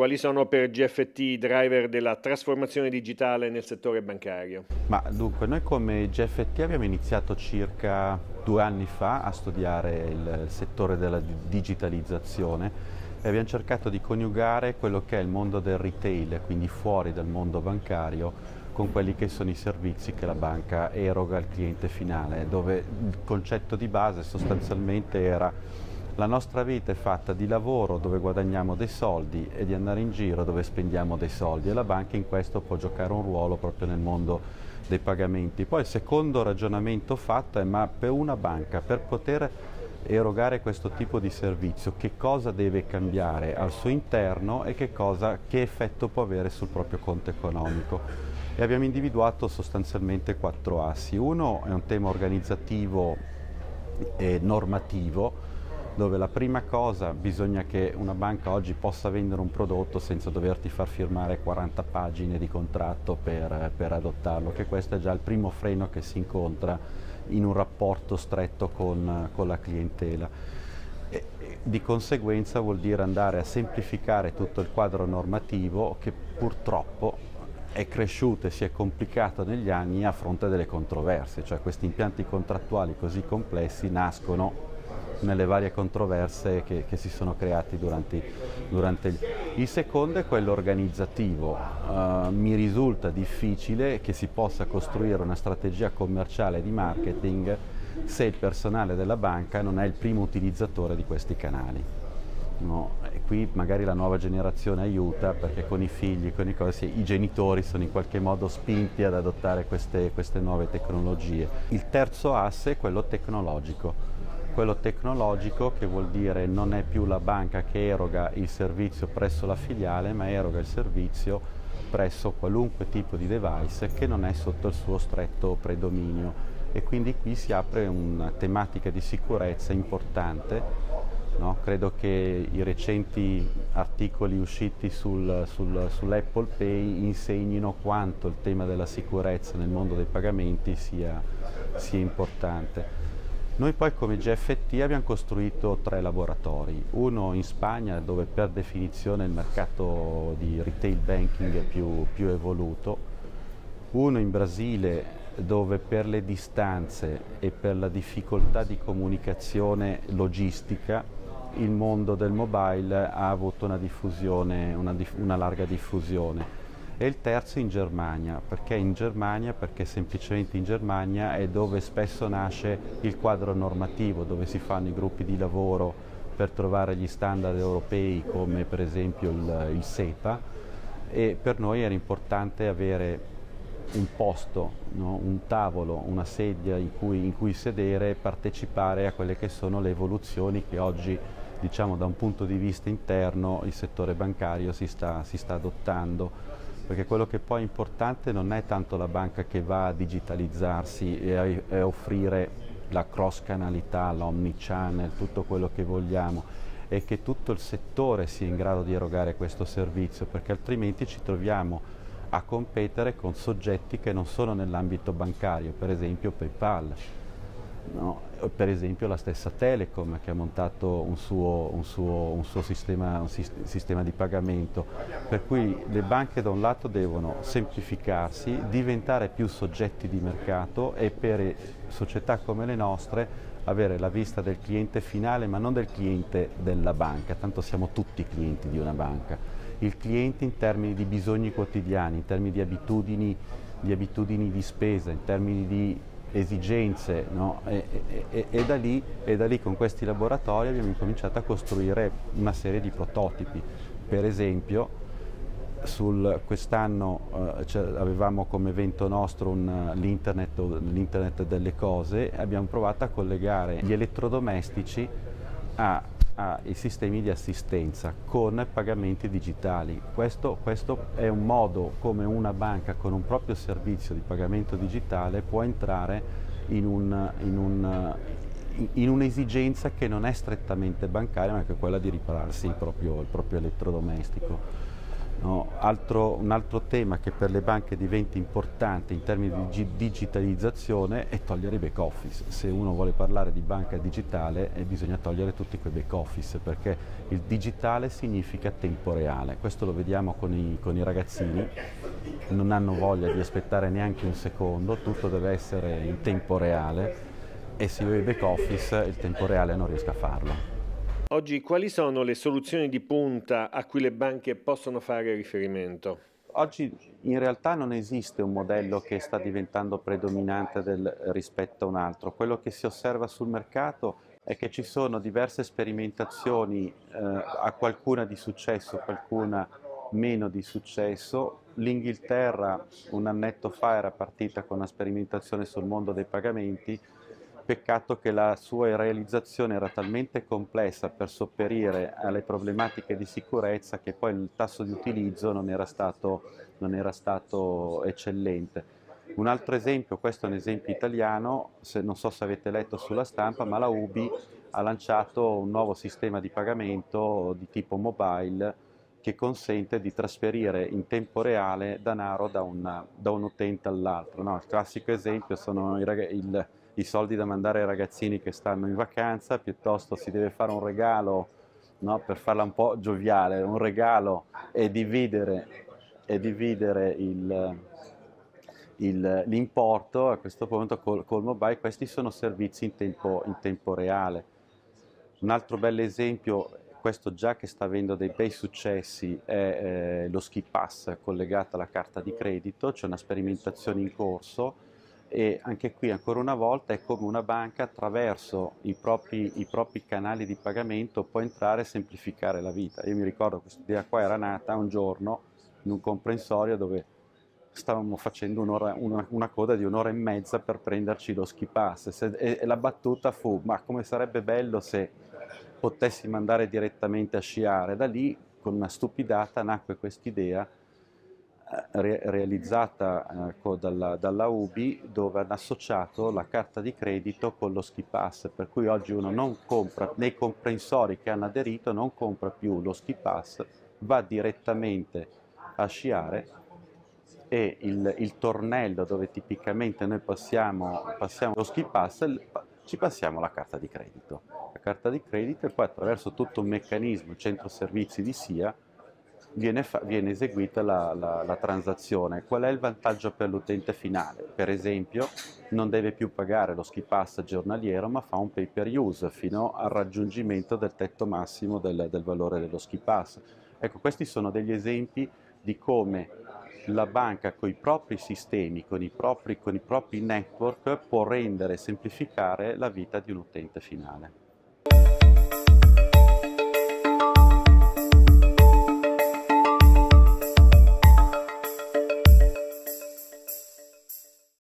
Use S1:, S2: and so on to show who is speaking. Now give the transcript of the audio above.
S1: quali sono per GFT i driver della trasformazione digitale nel settore bancario?
S2: Ma dunque, noi come GFT abbiamo iniziato circa 2 anni fa a studiare il settore della digitalizzazione e abbiamo cercato di coniugare quello che è il mondo del retail, quindi fuori dal mondo bancario, con quelli che sono i servizi che la banca eroga al cliente finale, dove il concetto di base sostanzialmente era: la nostra vita è fatta di lavoro dove guadagniamo dei soldi e di andare in giro dove spendiamo dei soldi, e la banca in questo può giocare un ruolo proprio nel mondo dei pagamenti. Poi il secondo ragionamento fatto è: ma per una banca, per poter erogare questo tipo di servizio, che cosa deve cambiare al suo interno e che effetto può avere sul proprio conto economico? E abbiamo individuato sostanzialmente 4 assi. Uno è un tema organizzativo e normativo, dove la prima cosa, bisogna che una banca oggi possa vendere un prodotto senza doverti far firmare 40 pagine di contratto per adottarlo, che questo è già il primo freno che si incontra in un rapporto stretto con la clientela. E di conseguenza vuol dire andare a semplificare tutto il quadro normativo, che purtroppo è cresciuto e si è complicato negli anni a fronte delle controversie, cioè questi impianti contrattuali così complessi nascono nelle varie controversie che si sono creati Il secondo è quello organizzativo. Mi risulta difficile che si possa costruire una strategia commerciale di marketing se il personale della banca non è il primo utilizzatore di questi canali. No? E qui magari la nuova generazione aiuta, perché con i figli, con i genitori sono in qualche modo spinti ad adottare queste nuove tecnologie. Il terzo asse è quello tecnologico. Quello tecnologico, che vuol dire non è più la banca che eroga il servizio presso la filiale, ma eroga il servizio presso qualunque tipo di device che non è sotto il suo stretto predominio, e quindi qui si apre una tematica di sicurezza importante. No? Credo che i recenti articoli usciti sull'Apple Pay insegnino quanto il tema della sicurezza nel mondo dei pagamenti sia importante. Noi poi come GFT abbiamo costruito 3 laboratori, uno in Spagna, dove per definizione il mercato di retail banking è più evoluto, uno in Brasile, dove per le distanze e per la difficoltà di comunicazione logistica il mondo del mobile ha avuto una larga diffusione. E il terzo in Germania. Perché semplicemente in Germania è dove spesso nasce il quadro normativo, dove si fanno i gruppi di lavoro per trovare gli standard europei, come per esempio il SEPA, e per noi era importante avere un posto, no? Un tavolo, una sedia in cui sedere e partecipare a quelle che sono le evoluzioni che oggi, diciamo, da un punto di vista interno il settore bancario si sta adottando. Perché quello che poi è importante non è tanto la banca che va a digitalizzarsi e a offrire la cross-canalità, l'omnichannel, tutto quello che vogliamo, è che tutto il settore sia in grado di erogare questo servizio, perché altrimenti ci troviamo a competere con soggetti che non sono nell'ambito bancario, per esempio PayPal. No? Per esempio la stessa Telecom, che ha montato un suo sistema di pagamento, per cui le banche da un lato devono semplificarsi, diventare più soggetti di mercato, e per società come le nostre avere la vista del cliente finale, ma non del cliente della banca, tanto siamo tutti clienti di una banca. Il cliente in termini di bisogni quotidiani, in termini di abitudini di spesa, in termini di esigenze, no? E da lì con questi laboratori abbiamo incominciato a costruire una serie di prototipi. Per esempio quest'anno avevamo come evento nostro l'internet delle cose, e abbiamo provato a collegare gli elettrodomestici ai sistemi di assistenza con pagamenti digitali. Questo è un modo come una banca con un proprio servizio di pagamento digitale può entrare in un'esigenza che non è strettamente bancaria, ma che è quella di ripararsi il proprio elettrodomestico. No, un altro tema che per le banche diventa importante in termini di digitalizzazione è togliere i back office. Se uno vuole parlare di banca digitale bisogna togliere tutti quei back office, perché il digitale significa tempo reale. Questo lo vediamo con i ragazzini, non hanno voglia di aspettare neanche un secondo, tutto deve essere in tempo reale e se io ho i back office il tempo reale non riesco a farlo.
S1: Oggi quali sono le soluzioni di punta a cui le banche possono fare riferimento?
S2: Oggi in realtà non esiste un modello che sta diventando predominante rispetto a un altro. Quello che si osserva sul mercato è che ci sono diverse sperimentazioni, a qualcuna di successo, qualcuna meno di successo. L'Inghilterra un annetto fa era partita con una sperimentazione sul mondo dei pagamenti. Peccato che la sua realizzazione era talmente complessa per sopperire alle problematiche di sicurezza che poi il tasso di utilizzo non era stato eccellente. Un altro esempio, questo è un esempio italiano, non so se avete letto sulla stampa, ma la UBI ha lanciato un nuovo sistema di pagamento di tipo mobile che consente di trasferire in tempo reale denaro da un utente all'altro. No, il classico esempio sono i soldi da mandare ai ragazzini che stanno in vacanza, piuttosto si deve fare un regalo, no, per farla un po' gioviale, un regalo e dividere l'importo. A questo punto col mobile questi sono servizi in tempo reale. Un altro bel esempio, questo già che sta avendo dei bei successi, è lo Ski Pass collegato alla carta di credito. C'è una sperimentazione in corso e anche qui ancora una volta è come una banca attraverso i propri canali di pagamento può entrare e semplificare la vita. Io mi ricordo che questa idea qua era nata un giorno in un comprensorio dove stavamo facendo una coda di un'ora e mezza per prenderci lo Ski Pass e la battuta fu: ma come sarebbe bello se potessimo andare direttamente a sciare. Da lì, con una stupidata, nacque quest'idea realizzata dalla UBI, dove hanno associato la carta di credito con lo Ski Pass, per cui oggi uno non compra, nei comprensori che hanno aderito non compra più lo Ski Pass, va direttamente a sciare e il tornello dove tipicamente noi passiamo lo Ski Pass, ci passiamo la carta di credito. La carta di credito e poi attraverso tutto un meccanismo, il centro servizi di SIA, viene eseguita la transazione. Qual è il vantaggio per l'utente finale? Per esempio, non deve più pagare lo Ski Pass giornaliero, ma fa un pay per use fino al raggiungimento del tetto massimo del valore dello Ski Pass. Ecco, questi sono degli esempi di come la banca con i propri sistemi, con i propri network, può rendere e semplificare la vita di un utente finale.